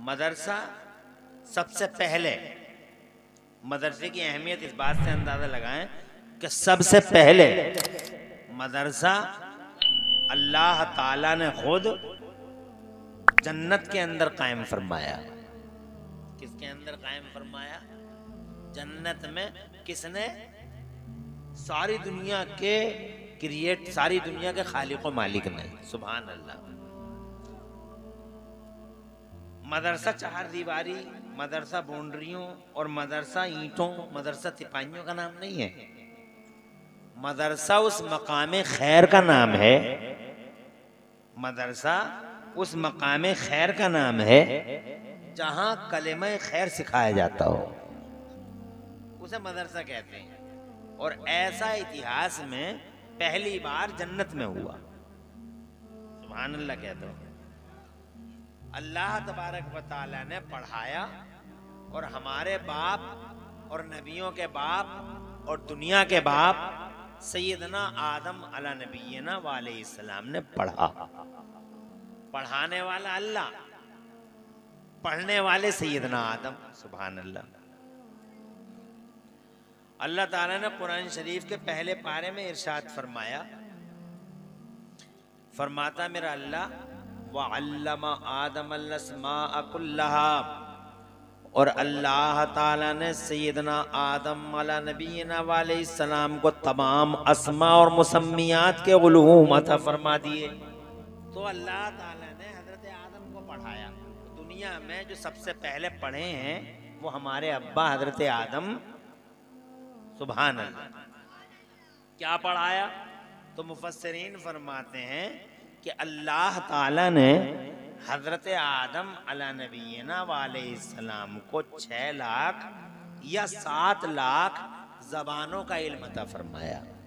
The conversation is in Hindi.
मदरसा सबसे पहले, मदरसे की अहमियत इस बात से अंदाजा लगाएं कि सबसे पहले मदरसा अल्लाह ताला ने खुद जन्नत के अंदर कायम फरमाया। किसके अंदर कायम फरमाया? जन्नत में। किसने? सारी दुनिया के सारी दुनिया के खालिक व मालिक ने। सुभान अल्लाह। मदरसा चार दीवारी, मदरसा बाउंड्रियों और मदरसा ईंटों, मदरसा तिपाहियों का नाम नहीं है। मदरसा उस मकाम खैर का नाम है। मदरसा उस मकाम खैर का नाम है जहां कलेमा खैर सिखाया जाता हो, उसे मदरसा कहते हैं। और ऐसा इतिहास में पहली बार जन्नत में हुआ। सुभान अल्लाह कहते हो। अल्लाह तबारक व तआला ने पढ़ाया और हमारे बाप और नबियों के बाप और दुनिया के बाप सैयदना आदम अला नबीना वालैहिस्सलाम ने पढ़ा। पढ़ाने वाला अल्लाह, पढ़ने वाले सैयदना आदम। सुभान अल्लाह। अल्लाह ताला ने कुरान शरीफ के पहले पारे में इरशाद फरमाया, फरमाता मेरा अल्लाह, वअल्लमा आदम अस्माअ कुल्लहा, और अल्लाह ताला ने सैयदना आदम अला नबीना वालैहिस्सलाम को तमाम अस्मा और मुसम्मियात के उलूम अता फरमा दिए। तो अल्लाह ताला ने हजरत आदम को पढ़ाया। दुनिया में जो सबसे पहले पढ़े हैं वो हमारे अब्बा हजरत आदम। सुभान अल्लाह। क्या पढ़ाया? तो मुफस्सिरीन फरमाते हैं कि अल्लाह ताला ने हजरत आदम अला नबीना वालैहिस्सलाम को 6 लाख या 7 लाख जबानों का इल्म अता फरमाया।